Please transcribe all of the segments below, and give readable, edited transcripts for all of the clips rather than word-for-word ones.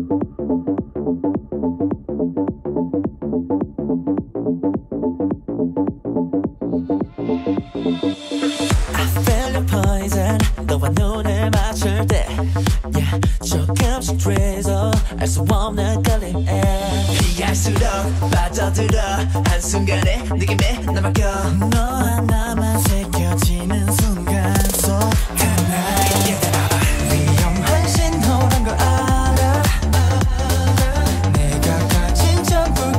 너와 눈을 맞출 때 yeah, 조금씩 트레이서 알 수 없는 끌림 피할수록 빠져들어 한순간에 느낌에 나 맡겨 너 하나만 새겨지는 순간 속 하나의 깨달아 위험한 신호란 걸 알아 내가 가진 전부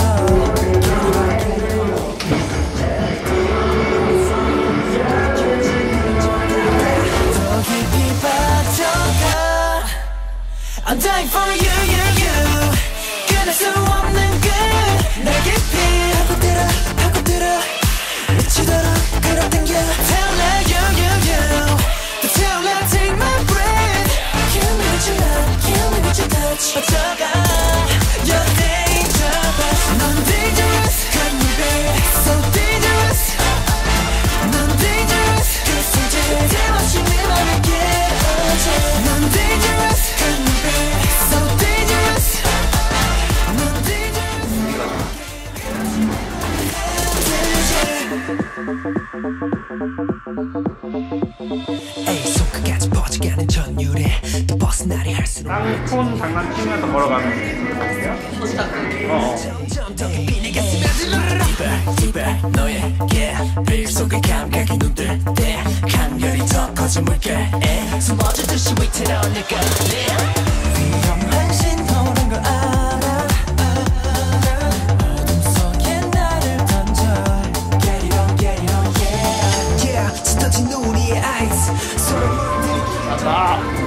I'm dying for you, 끊을 수 없는 끝 날 깊이 파고들어 미치도록 끌어당겨 Tell you Tell me take my breath Kill me with your love, kill me with your touch 어쩌가 You're dangerous 넌 dangerous cut me babe So dangerous 넌 dangerous 그 소재 대없이 내 맘을 깨어져 넌 dangerous cut me babe So dangerous 넌 dangerous 에이 손끝까지 퍼지게 하는 전율에 또 벗어나려 할수록 쌍폰 장난치면서 걸어가는 점점 더 깊이 내가 스며들어 Deeper 너에게 베일 속의 감각이 눈뜰 때 강렬히 더 커진 물결에 숨어주듯이 위태로운 내가 위험한 신호란 걸 알아 어둠 속에 나를 던져 Get it on yeah Yeah 짙어진 우리의 eyes 서로 물들이고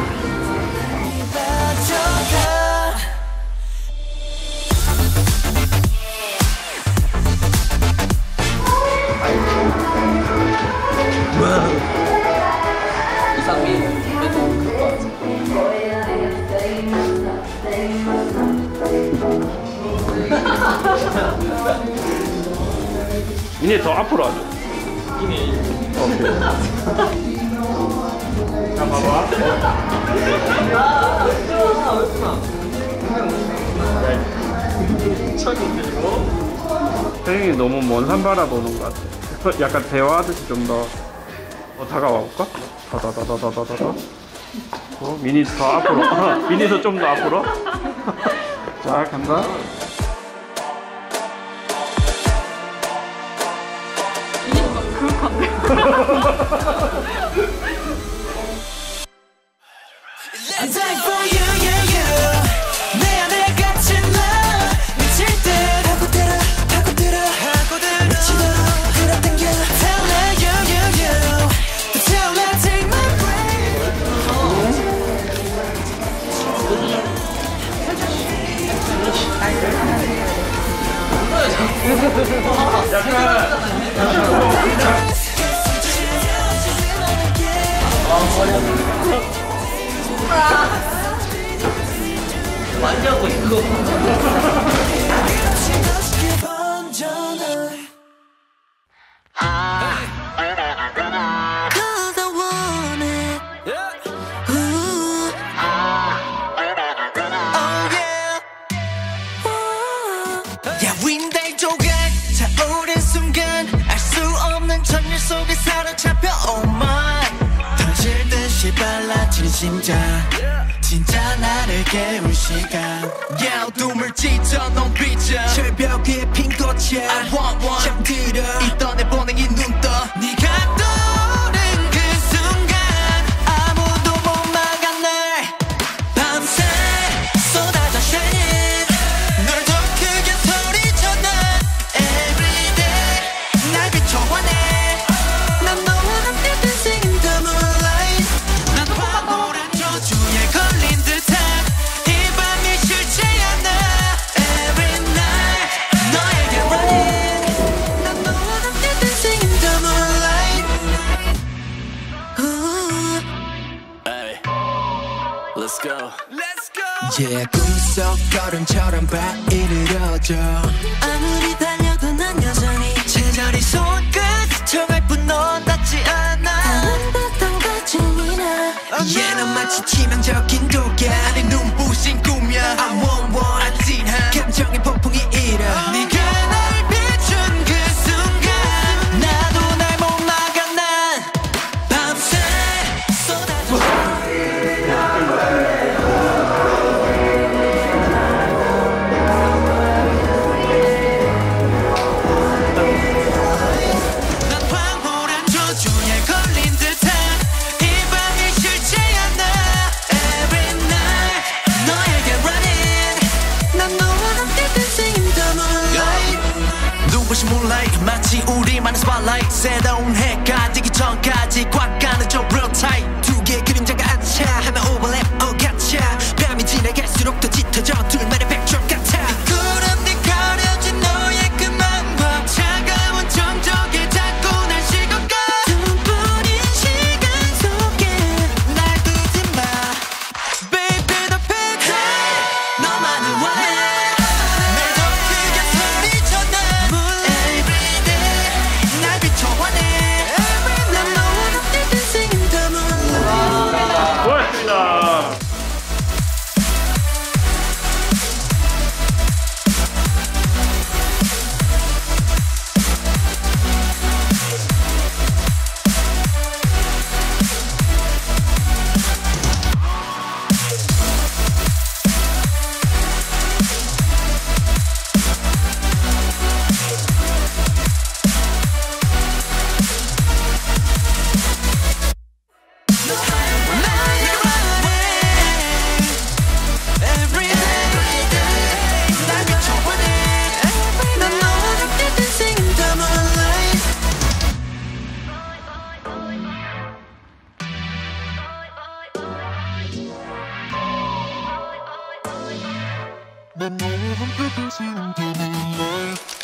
이상민 그래도 그거 이제 더 앞으로 하죠. 이미 오케이. 자 봐봐. 태영이 너무 먼 산 바라보는 것 같아. 약간 대화하듯이 좀 더 다가와 볼까? 다다다다다다다. 미니 더 앞으로. 미니도 좀 더 앞으로. 자 간다. I'm dying for you 내 안에 갇힌 love 미칠 듯 파고들어 미치도록 끌어당겨 Tell me you Tell me take my 완전 이거 속에 사로잡혀 oh my 던질듯이 빨라지는 심장 진짜 나를 깨울 시간 yeah 어둠을 찢어 넌 빚어 절벽 위에 핀 꽃이야 I want one 잠들어 있던 애 보낸 이 눈떠 네가 떠오른 그 순간 아무도 못 막아 날 밤새 쏟아져 shine 널 더 크게 소리쳐 난 everyday 날 비춰와내 Let's go. Let's go. Yeah, 꿈속 걸음처럼 발이르러져 아무리 달려도 난 여전히 제자리 손끝 스쳐갈 뿐 넌 닿지 않아 아름다운 가슴이나 Yeah, 넌 마치 치명적인 독이 아닌 눈부신 꿈이야 난 너와 함께 다시 흔드는 날